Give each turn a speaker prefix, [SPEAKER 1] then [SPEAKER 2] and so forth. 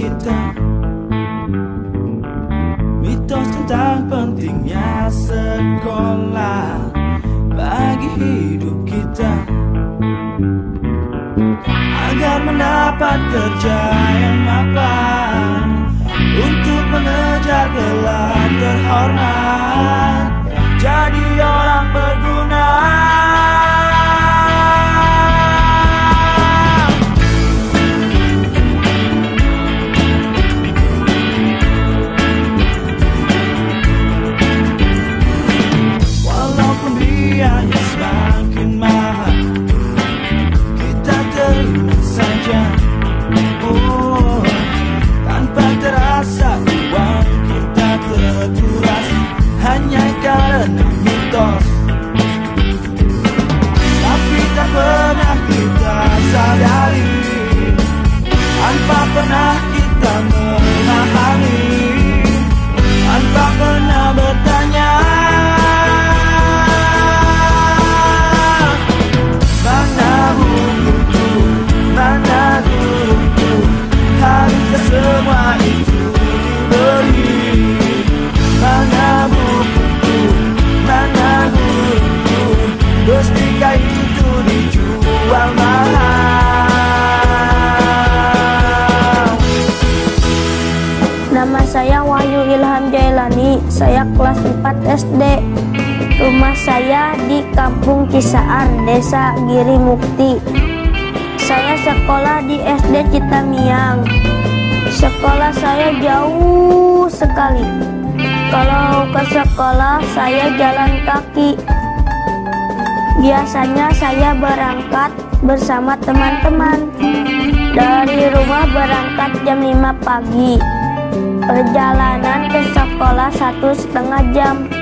[SPEAKER 1] kita. Mitos tentang pentingnya sekolah bagi hidup kita, agar mendapat kerja yang mapan, untuk mengejar gelar terhormat, jadi orang berguna. Walaupun biaya semakin mahal, kita terima saja. Oh, tanpa terasa uang kita terkuras hanya karena mitos. Tapi tak pernah kita sadari, tanpa pernah kita memahami, tanpa pernah bertanya, mana bukuku, mana guruku, haruskah semua itu diberi? Mana bukuku, mana guruku, mestikah itu dijual mahal?
[SPEAKER 2] Nama saya Wahyu Ilham Jailani, saya kelas 4 SD. Rumah saya di Kampung Cisaar, Desa Giri Mukti. Saya sekolah di SD Citamiang. Sekolah saya jauh sekali. Kalau ke sekolah saya jalan kaki. Biasanya saya berangkat bersama teman-teman. Dari rumah berangkat jam 5 pagi. Perjalanan ke sekolah 1,5 jam.